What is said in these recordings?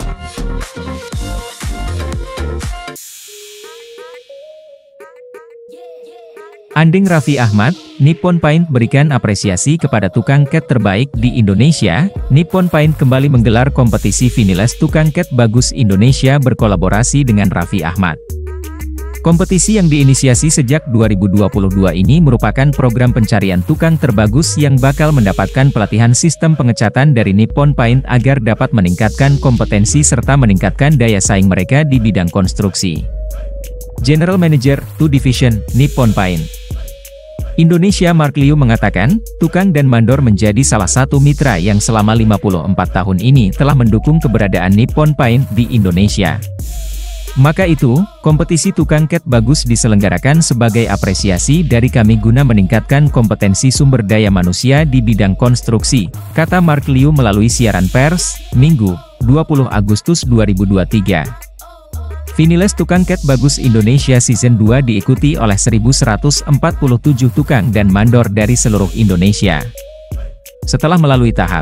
Andeng Raffi Ahmad, Nippon Paint berikan apresiasi kepada tukang cat terbaik di Indonesia. Nippon Paint kembali menggelar kompetisi Finiles Tukang Cat Bagus Indonesia berkolaborasi dengan Raffi Ahmad. Kompetisi yang diinisiasi sejak 2022 ini merupakan program pencarian tukang terbagus yang bakal mendapatkan pelatihan sistem pengecatan dari Nippon Paint agar dapat meningkatkan kompetensi serta meningkatkan daya saing mereka di bidang konstruksi. General Manager, 2 Division, Nippon Paint Indonesia Mark Liu mengatakan, tukang dan mandor menjadi salah satu mitra yang selama 54 tahun ini telah mendukung keberadaan Nippon Paint di Indonesia. Maka itu, kompetisi tukang cat bagus diselenggarakan sebagai apresiasi dari kami guna meningkatkan kompetensi sumber daya manusia di bidang konstruksi, kata Mark Liu melalui siaran pers, Minggu, 20 Agustus 2023. Finiles Tukang Cat Bagus Indonesia Season 2 diikuti oleh 1.147 tukang dan mandor dari seluruh Indonesia. Setelah melalui tahap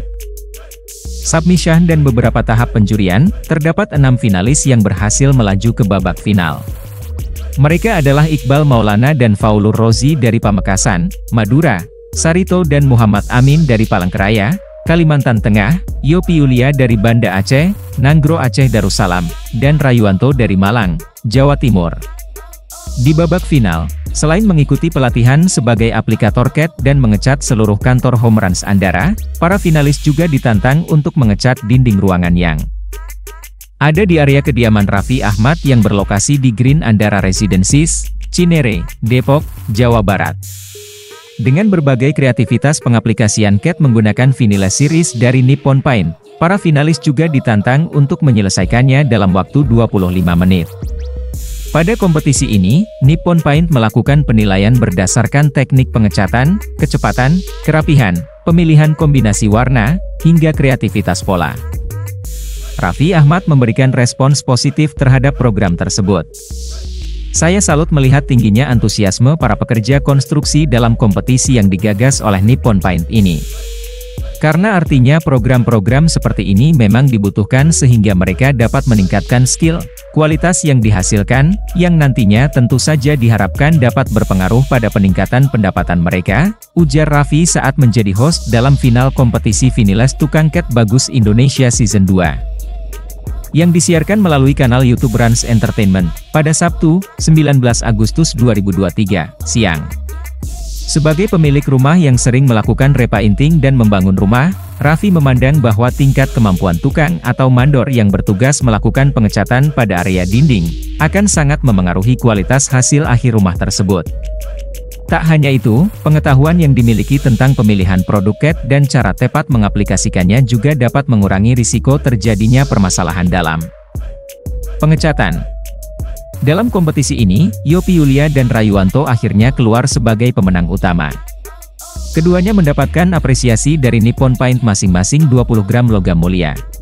submission dan beberapa tahap penjurian, terdapat 6 finalis yang berhasil melaju ke babak final. Mereka adalah Iqbal Maulana dan Faulur Rozi dari Pamekasan, Madura, Sarito dan Muhammad Amin dari Palangkaraya, Kalimantan Tengah, Yopi Yulia dari Banda Aceh, Nanggro Aceh Darussalam, dan Rayuanto dari Malang, Jawa Timur. Di babak final, selain mengikuti pelatihan sebagai aplikator cat dan mengecat seluruh kantor Home Runs Andara, para finalis juga ditantang untuk mengecat dinding ruangan yang ada di area kediaman Raffi Ahmad yang berlokasi di Green Andara Residences, Cinere, Depok, Jawa Barat. Dengan berbagai kreativitas pengaplikasian cat menggunakan Finiles Series dari Nippon Paint, para finalis juga ditantang untuk menyelesaikannya dalam waktu 25 menit. Pada kompetisi ini, Nippon Paint melakukan penilaian berdasarkan teknik pengecatan, kecepatan, kerapihan, pemilihan kombinasi warna, hingga kreativitas pola. Raffi Ahmad memberikan respons positif terhadap program tersebut. Saya salut melihat tingginya antusiasme para pekerja konstruksi dalam kompetisi yang digagas oleh Nippon Paint ini. Karena artinya program-program seperti ini memang dibutuhkan sehingga mereka dapat meningkatkan skill, kualitas yang dihasilkan, yang nantinya tentu saja diharapkan dapat berpengaruh pada peningkatan pendapatan mereka, ujar Raffi saat menjadi host dalam final kompetisi Finiles Tukang Cat Bagus Indonesia Season 2. Yang disiarkan melalui kanal YouTube Rans Entertainment, pada Sabtu, 19 Agustus 2023, siang. Sebagai pemilik rumah yang sering melakukan repainting dan membangun rumah, Raffi memandang bahwa tingkat kemampuan tukang atau mandor yang bertugas melakukan pengecatan pada area dinding, akan sangat memengaruhi kualitas hasil akhir rumah tersebut. Tak hanya itu, pengetahuan yang dimiliki tentang pemilihan produk cat dan cara tepat mengaplikasikannya juga dapat mengurangi risiko terjadinya permasalahan dalam pengecatan. Dalam kompetisi ini, Yopi Yulia dan Rayuanto akhirnya keluar sebagai pemenang utama. Keduanya mendapatkan apresiasi dari Nippon Paint masing-masing 20 gram logam mulia.